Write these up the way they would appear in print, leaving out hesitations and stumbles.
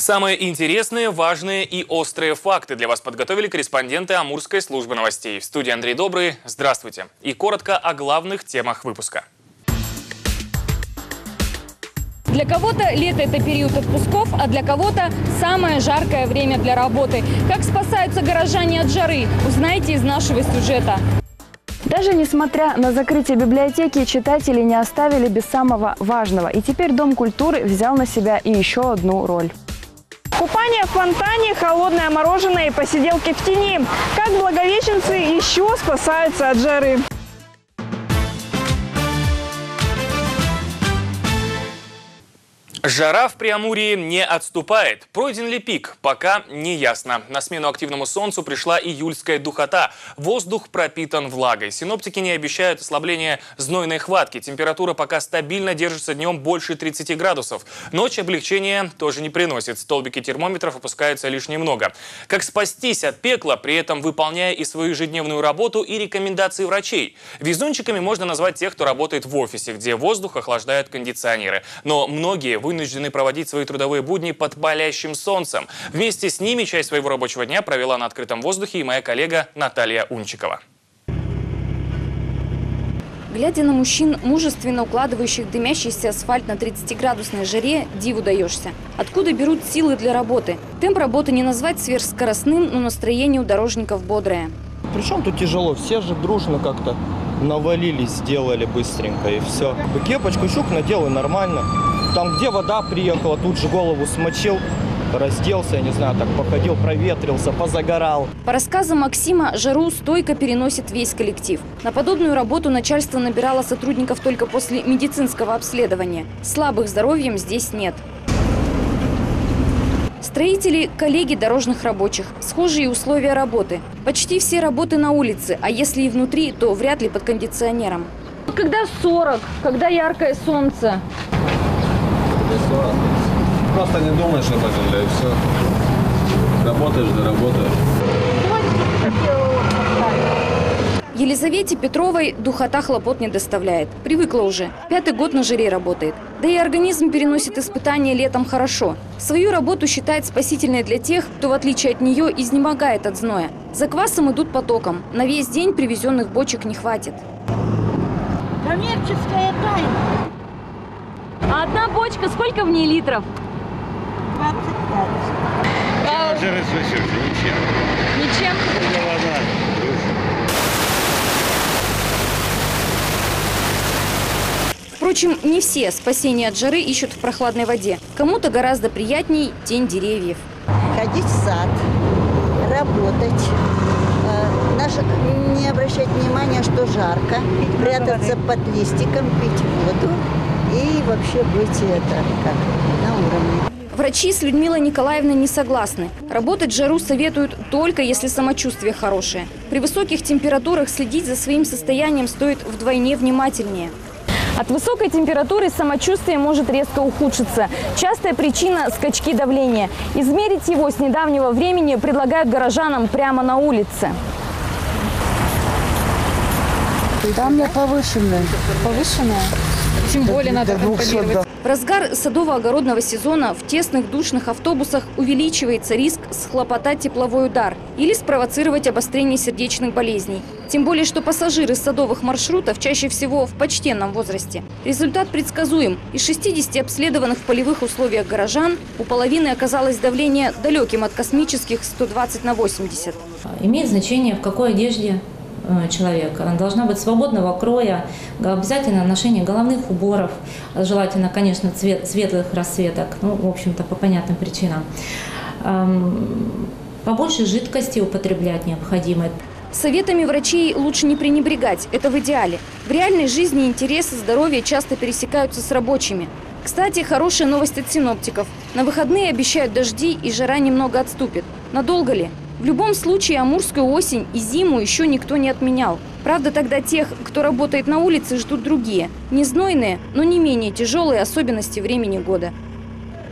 Самые интересные, важные и острые факты для вас подготовили корреспонденты Амурской службы новостей. В студии Андрей Добрый. Здравствуйте. И коротко о главных темах выпуска. Для кого-то лето – это период отпусков, а для кого-то самое жаркое время для работы. Как спасаются горожане от жары, узнаете из нашего сюжета. Даже несмотря на закрытие библиотеки, читатели не оставили без самого важного. И теперь Дом культуры взял на себя и еще одну роль. Купание в фонтане, холодное мороженое и посиделки в тени. Как благовещенцы еще спасаются от жары. Жара в Преамурье не отступает. Пройден ли пик? Пока не ясно. На смену активному солнцу пришла июльская духота. Воздух пропитан влагой. Синоптики не обещают ослабления знойной хватки. Температура пока стабильно держится днем больше 30 градусов. Ночь облегчения тоже не приносит. Столбики термометров опускаются лишь немного. Как спастись от пекла, при этом выполняя и свою ежедневную работу, и рекомендации врачей? Везунчиками можно назвать тех, кто работает в офисе, где воздух охлаждают кондиционеры. Но многие вынуждены проводить свои трудовые будни под палящим солнцем. Вместе с ними часть своего рабочего дня провела на открытом воздухе и моя коллега Наталья Унчикова. Глядя на мужчин, мужественно укладывающих дымящийся асфальт на 30-градусной жаре, диву даешься. Откуда берут силы для работы? Темп работы не назвать сверхскоростным, но настроение у дорожников бодрое. Причем тут тяжело, все же дружно как-то навалились, сделали быстренько и все. Кепочку щук надел и нормально. Там, где вода приехала, тут же голову смочил, разделся, я не знаю, так походил, проветрился, позагорал. По рассказам Максима, жару стойко переносит весь коллектив. На подобную работу начальство набирало сотрудников только после медицинского обследования. Слабых здоровьем здесь нет. Строители – коллеги дорожных рабочих. Схожие условия работы. Почти все работы на улице, а если и внутри, то вряд ли под кондиционером. Когда 40, когда яркое солнце. 40. Просто не думаешь об этом, да и все. Работаешь, да работаешь. Елизавете Петровой духота хлопот не доставляет. Привыкла уже. 5-й год на жаре работает. Да и организм переносит испытания летом хорошо. Свою работу считает спасительной для тех, кто в отличие от нее изнемогает от зноя. За квасом идут потоком. На весь день привезенных бочек не хватит. Коммерческая тайна. А одна бочка, сколько в ней литров? 25. Жары слышишь, ничем. Ничем? Впрочем, не все спасение от жары ищут в прохладной воде. Кому-то гораздо приятней тень деревьев. Ходить в сад, работать, не обращать внимания, что жарко, прятаться под листиком, пить воду и вообще быть на уровне. Врачи с Людмилой Николаевной не согласны. Работать в жару советуют только если самочувствие хорошее. При высоких температурах следить за своим состоянием стоит вдвойне внимательнее. От высокой температуры самочувствие может резко ухудшиться. Частая причина – скачки давления. Измерить его с недавнего времени предлагают горожанам прямо на улице. Да, у меня повышенное. Повышенное? Тем более надо контролировать. В разгар садово-огородного сезона в тесных душных автобусах увеличивается риск схлопотать тепловой удар или спровоцировать обострение сердечных болезней. Тем более, что пассажиры садовых маршрутов чаще всего в почтенном возрасте. Результат предсказуем. Из 60 обследованных в полевых условиях горожан у половины оказалось давление далеким от космических 120/80. Имеет значение, в какой одежде человека. Она должна быть свободного кроя, обязательно ношение головных уборов, желательно, конечно, светлых расцветок, в общем-то, по понятным причинам. Побольше жидкости употреблять необходимо. Советами врачей лучше не пренебрегать, это в идеале. В реальной жизни интересы здоровья часто пересекаются с рабочими. Кстати, хорошая новость от синоптиков. На выходные обещают дожди и жара немного отступит. Надолго ли? В любом случае, амурскую осень и зиму еще никто не отменял. Правда, тогда тех, кто работает на улице, ждут другие. Не знойные, но не менее тяжелые особенности времени года.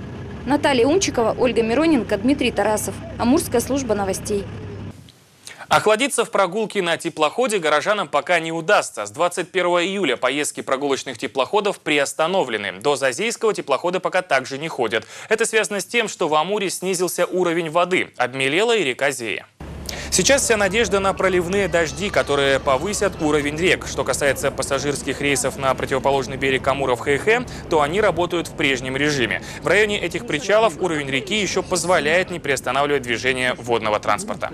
Наталья Унчикова, Ольга Мироненко, Дмитрий Тарасов. Амурская служба новостей. Охладиться в прогулке на теплоходе горожанам пока не удастся. С 21 июля поездки прогулочных теплоходов приостановлены. До Зазейского теплохода пока также не ходят. Это связано с тем, что в Амуре снизился уровень воды. Обмелела и река Зея. Сейчас вся надежда на проливные дожди, которые повысят уровень рек. Что касается пассажирских рейсов на противоположный берег Амура в Хэйхэ, то они работают в прежнем режиме. В районе этих причалов уровень реки еще позволяет не приостанавливать движение водного транспорта.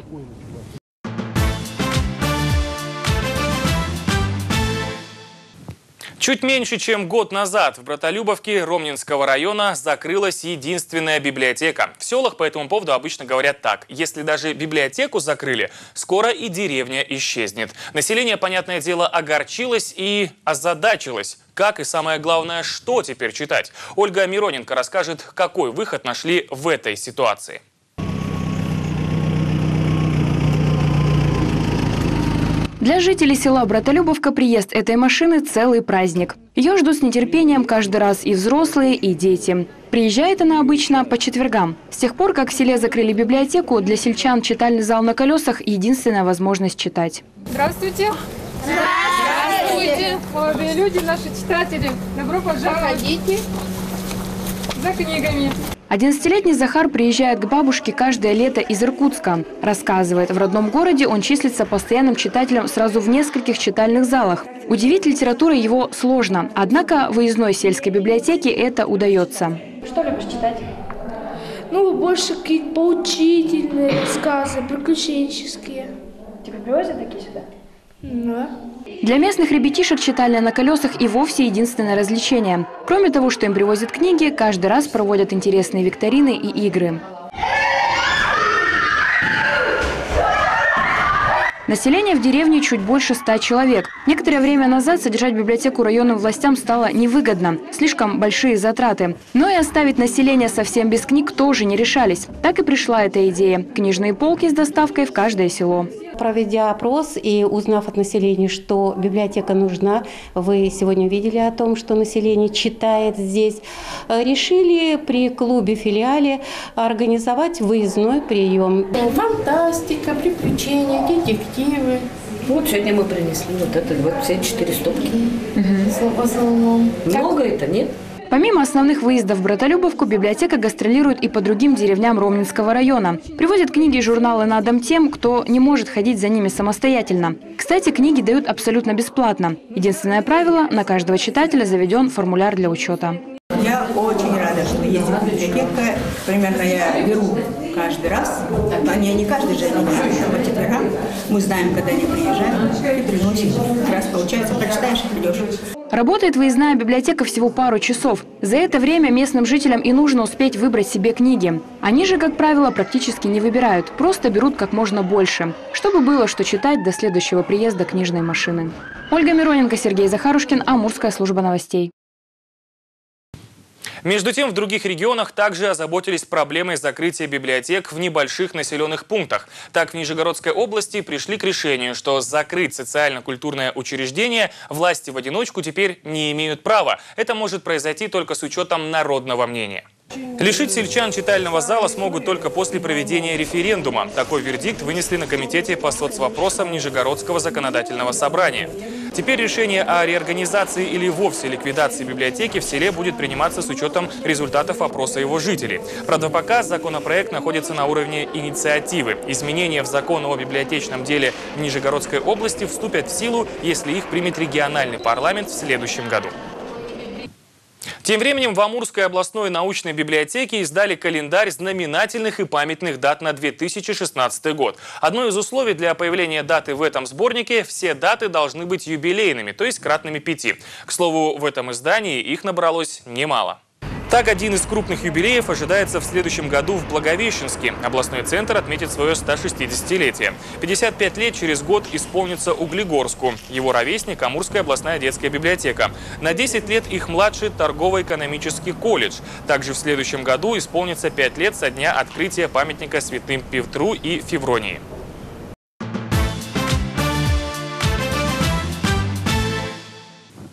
Чуть меньше, чем год назад в Братолюбовке Ромнинского района закрылась единственная библиотека. В селах по этому поводу обычно говорят так: если даже библиотеку закрыли, скоро и деревня исчезнет. Население, понятное дело, огорчилось и озадачилось. Как и самое главное, что теперь читать? Ольга Мироненко расскажет, какой выход нашли в этой ситуации. Для жителей села Братолюбовка приезд этой машины – целый праздник. Ее ждут с нетерпением каждый раз и взрослые, и дети. Приезжает она обычно по четвергам. С тех пор, как в селе закрыли библиотеку, для сельчан читальный зал на колесах – единственная возможность читать. Здравствуйте! Здравствуйте! Молодые люди, наши читатели, добро пожаловать! Заходите за книгами. 11-летний Захар приезжает к бабушке каждое лето из Иркутска. Рассказывает, в родном городе он числится постоянным читателем сразу в нескольких читальных залах. Удивить литературой его сложно, однако в выездной сельской библиотеке это удается. Что любишь читать? Ну, больше какие-то поучительные рассказы, приключенческие. Тебя привозят такие сюда? Да. Для местных ребятишек читальня на колесах и вовсе единственное развлечение. Кроме того, что им привозят книги, каждый раз проводят интересные викторины и игры. Население в деревне чуть больше 100 человек. Некоторое время назад содержать библиотеку районным властям стало невыгодно. Слишком большие затраты. Но и оставить население совсем без книг тоже не решались. Так и пришла эта идея. Книжные полки с доставкой в каждое село. Проведя опрос и узнав от населения, что библиотека нужна, вы сегодня видели о том, что население читает здесь, решили при клубе-филиале организовать выездной прием. Фантастика, приключения, детективы. Вот сегодня мы принесли вот это, вот все 4 стопки. В основном. Много это, нет? Помимо основных выездов в Братолюбовку, библиотека гастролирует и по другим деревням Ромнинского района. Привозят книги и журналы на дом тем, кто не может ходить за ними самостоятельно. Кстати, книги дают абсолютно бесплатно. Единственное правило – на каждого читателя заведен формуляр для учета. Я очень рада, что есть библиотека. Примерно я беру каждый раз. Не каждый же, они беру по четвергам. Мы знаем, когда они приезжают и приносят. Как раз получается, прочитаешь и придешь. Работает выездная библиотека всего пару часов. За это время местным жителям и нужно успеть выбрать себе книги. Они же, как правило, практически не выбирают, просто берут как можно больше, чтобы было что читать до следующего приезда книжной машины. Ольга Мироненко, Сергей Захарушкин, Амурская служба новостей. Между тем, в других регионах также озаботились проблемой закрытия библиотек в небольших населенных пунктах. Так, в Нижегородской области пришли к решению, что закрыть социально-культурное учреждение власти в одиночку теперь не имеют права. Это может произойти только с учетом народного мнения. Лишить сельчан читального зала смогут только после проведения референдума. Такой вердикт вынесли на комитете по соцвопросам Нижегородского законодательного собрания. Теперь решение о реорганизации или вовсе ликвидации библиотеки в селе будет приниматься с учетом результатов опроса его жителей. Правда, пока законопроект находится на уровне инициативы. Изменения в закон о библиотечном деле в Нижегородской области вступят в силу, если их примет региональный парламент в следующем году. Тем временем в Амурской областной научной библиотеке издали календарь знаменательных и памятных дат на 2016 год. Одно из условий для появления даты в этом сборнике – все даты должны быть юбилейными, то есть кратными 5. К слову, в этом издании их набралось немало. Так, один из крупных юбилеев ожидается в следующем году в Благовещенске. Областной центр отметит свое 160-летие. 55 лет через год исполнится Углегорску. Его ровесник – Амурская областная детская библиотека. На 10 лет их младший торгово-экономический колледж. Также в следующем году исполнится 5 лет со дня открытия памятника святым Петру и Февронии. В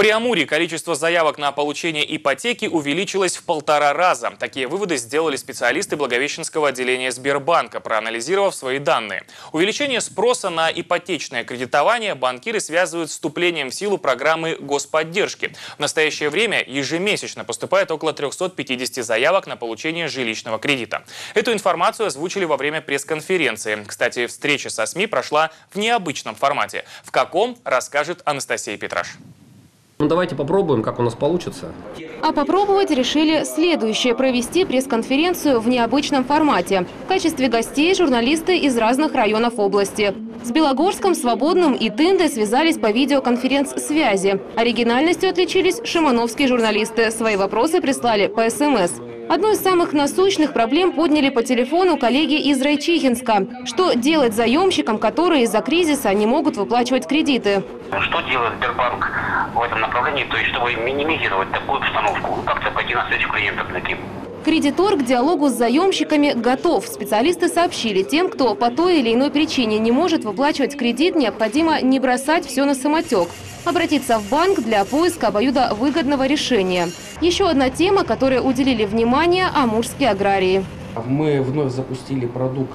Преамурье количество заявок на получение ипотеки увеличилось в 1,5 раза. Такие выводы сделали специалисты Благовещенского отделения Сбербанка, проанализировав свои данные. Увеличение спроса на ипотечное кредитование банкиры связывают с вступлением в силу программы господдержки. В настоящее время ежемесячно поступает около 350 заявок на получение жилищного кредита. Эту информацию озвучили во время пресс-конференции. Кстати, встреча со СМИ прошла в необычном формате. В каком, расскажет Анастасия Петраш. Ну, давайте попробуем, как у нас получится. А попробовать решили следующее – провести пресс-конференцию в необычном формате. В качестве гостей журналисты из разных районов области. С Белогорском, Свободным и Тындой связались по видеоконференц-связи. Оригинальностью отличились шимановские журналисты. Свои вопросы прислали по СМС. Одну из самых насущных проблем подняли по телефону коллеги из Райчихинска. Что делать заемщикам, которые из-за кризиса не могут выплачивать кредиты? Что делает Сбербанк в этом направлении, то есть чтобы минимизировать такую обстановку, как-то пойти навстречу клиентам таким? Кредитор к диалогу с заемщиками готов. Специалисты сообщили, тем, кто по той или иной причине не может выплачивать кредит, необходимо не бросать все на самотек. Обратиться в банк для поиска обоюдовыгодного решения. Еще одна тема, которой уделили внимание – амурские аграрии. Мы вновь запустили продукт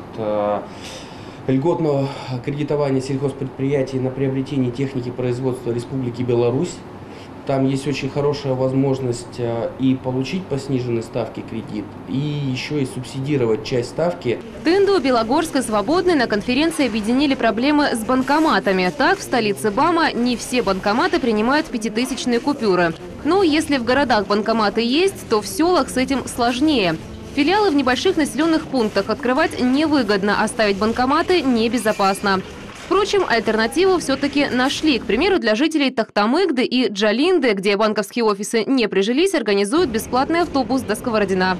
льготного кредитования сельхозпредприятий на приобретение техники производства Республики Беларусь. Там есть очень хорошая возможность и получить по сниженной ставке кредит, и еще и субсидировать часть ставки. Тынду, Белогорск и Свободный на конференции объединили проблемы с банкоматами. Так, в столице БАМа не все банкоматы принимают 5000-е купюры. Но если в городах банкоматы есть, то в селах с этим сложнее. Филиалы в небольших населенных пунктах открывать невыгодно, а ставить банкоматы небезопасно. Впрочем, альтернативу все-таки нашли. К примеру, для жителей Тахтамыгды и Джалинды, где банковские офисы не прижились, организуют бесплатный автобус до Сковородина.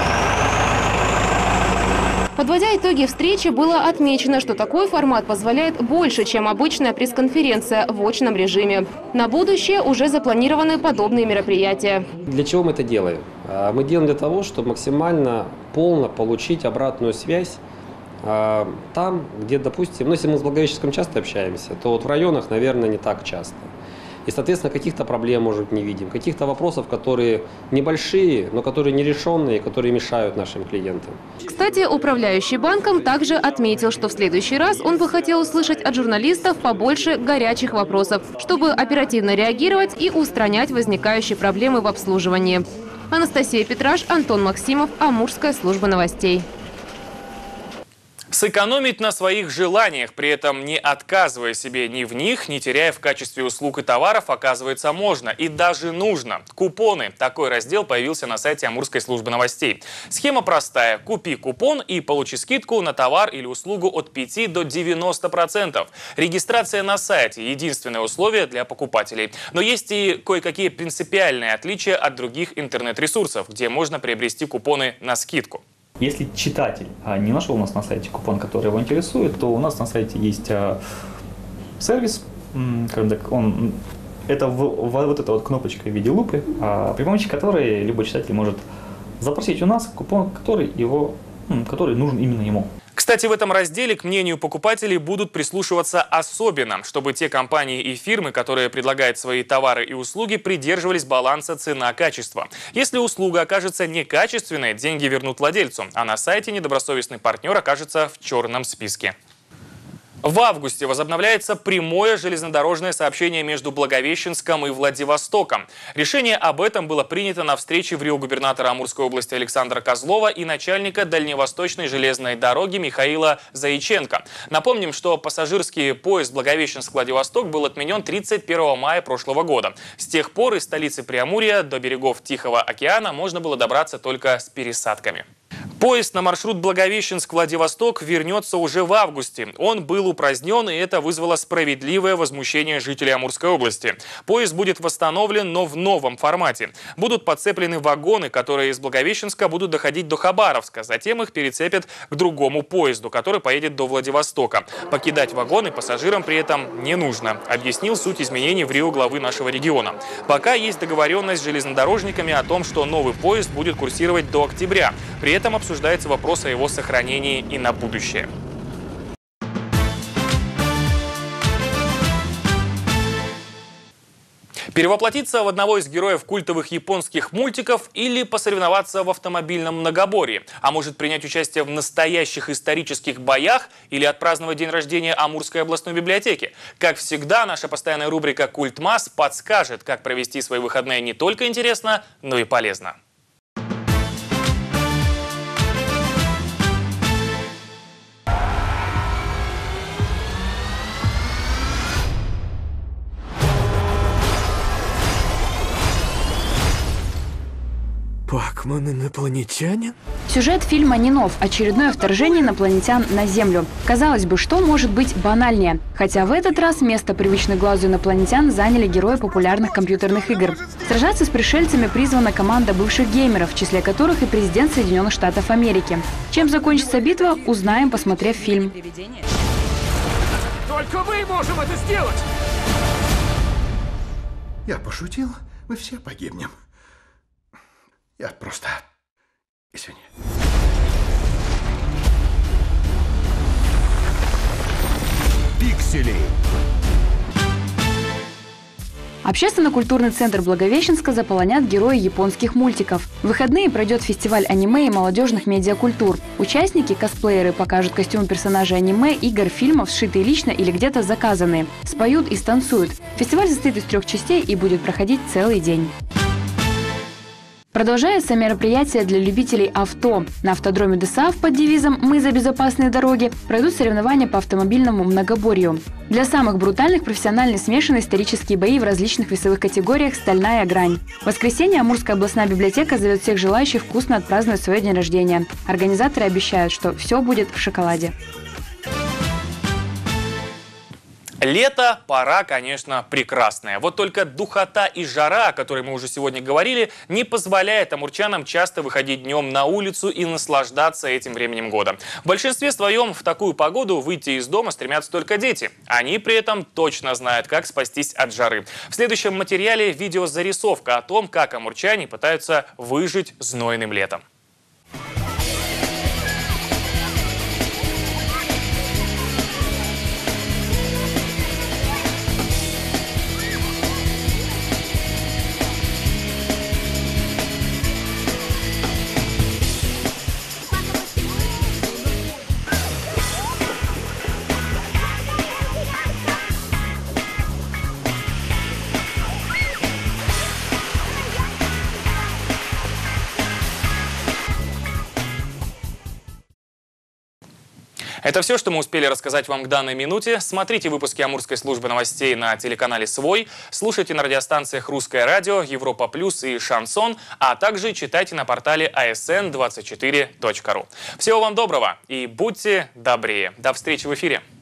Подводя итоги встречи, было отмечено, что такой формат позволяет больше, чем обычная пресс-конференция в очном режиме. На будущее уже запланированы подобные мероприятия. Для чего мы это делаем? Мы делаем для того, чтобы максимально полно получить обратную связь там, где, допустим, если мы с Благовещенском часто общаемся, то вот в районах, наверное, не так часто. И, соответственно, каких-то проблем, может, не видим, каких-то вопросов, которые небольшие, но которые нерешенные, которые мешают нашим клиентам. Кстати, управляющий банком также отметил, что в следующий раз он бы хотел услышать от журналистов побольше горячих вопросов, чтобы оперативно реагировать и устранять возникающие проблемы в обслуживании. Анастасия Петраш, Антон Максимов, Амурская служба новостей. Сэкономить на своих желаниях, при этом не отказывая себе ни в них, не теряя в качестве услуг и товаров, оказывается, можно и даже нужно. Купоны. Такой раздел появился на сайте Амурской службы новостей. Схема простая. Купи купон и получи скидку на товар или услугу от 5 до 90%. Регистрация на сайте – единственное условие для покупателей. Но есть и кое-какие принципиальные отличия от других интернет-ресурсов, где можно приобрести купоны на скидку. Если читатель не нашел у нас на сайте купон, который его интересует, то у нас на сайте есть сервис, это вот эта вот кнопочка в виде лупы, при помощи которой любой читатель может запросить у нас купон, который нужен именно ему. Кстати, в этом разделе к мнению покупателей будут прислушиваться особенно, чтобы те компании и фирмы, которые предлагают свои товары и услуги, придерживались баланса цена-качество. Если услуга окажется некачественной, деньги вернут владельцу, а на сайте недобросовестный партнер окажется в черном списке. В августе возобновляется прямое железнодорожное сообщение между Благовещенском и Владивостоком. Решение об этом было принято на встрече в Рио губернатора Амурской области Александра Козлова и начальника Дальневосточной железной дороги Михаила Заиченко. Напомним, что пассажирский поезд Благовещенск-Владивосток был отменен 31 мая прошлого года. С тех пор из столицы Преамурья до берегов Тихого океана можно было добраться только с пересадками. Поезд на маршрут Благовещенск-Владивосток вернется уже в августе. Он был упразднен, и это вызвало справедливое возмущение жителей Амурской области. Поезд будет восстановлен, но в новом формате. Будут подцеплены вагоны, которые из Благовещенска будут доходить до Хабаровска. Затем их перецепят к другому поезду, который поедет до Владивостока. Покидать вагоны пассажирам при этом не нужно, объяснил суть изменений в Рио главы нашего региона. Пока есть договоренность с железнодорожниками о том, что новый поезд будет курсировать до октября. При этом обсуждается вопрос о его сохранении и на будущее. Перевоплотиться в одного из героев культовых японских мультиков или посоревноваться в автомобильном многоборье? А может принять участие в настоящих исторических боях или отпраздновать день рождения Амурской областной библиотеки? Как всегда, наша постоянная рубрика «Культмас» подскажет, как провести свои выходные не только интересно, но и полезно. Пакман инопланетянин? Сюжет фильма «Не нов» – очередное вторжение инопланетян на Землю. Казалось бы, что может быть банальнее? Хотя в этот раз место привычных глазу инопланетян заняли герои популярных компьютерных игр. Сражаться с пришельцами призвана команда бывших геймеров, в числе которых и президент Соединенных Штатов Америки. Чем закончится битва, узнаем, посмотрев фильм. Только мы можем это сделать! Я пошутил, мы все погибнем. Я просто... Извини. Пиксели. Общественно-культурный центр Благовещенска заполонят герои японских мультиков. В выходные пройдет фестиваль аниме и молодежных медиакультур. Участники, косплееры, покажут костюмы персонажей аниме, игр, фильмов, сшитые лично или где-то заказанные. Споют и станцуют. Фестиваль состоит из 3 частей и будет проходить целый день. Продолжается мероприятие для любителей авто. На автодроме ДСААФ под девизом «Мы за безопасные дороги» пройдут соревнования по автомобильному многоборью. Для самых брутальных профессиональные смешанные исторические бои в различных весовых категориях «Стальная грань». В воскресенье Амурская областная библиотека зовет всех желающих вкусно отпраздновать свой день рождения. Организаторы обещают, что все будет в шоколаде. Лето, пора, конечно, прекрасная. Вот только духота и жара, о которой мы уже сегодня говорили, не позволяет амурчанам часто выходить днем на улицу и наслаждаться этим временем года. В большинстве своем в такую погоду выйти из дома стремятся только дети. Они при этом точно знают, как спастись от жары. В следующем материале видеозарисовка о том, как амурчане пытаются выжить знойным летом. Это все, что мы успели рассказать вам к данной минуте. Смотрите выпуски Амурской службы новостей на телеканале «Свой», слушайте на радиостанциях «Русское радио», «Европа Плюс» и «Шансон», а также читайте на портале asn24.ru. Всего вам доброго и будьте добрее. До встречи в эфире.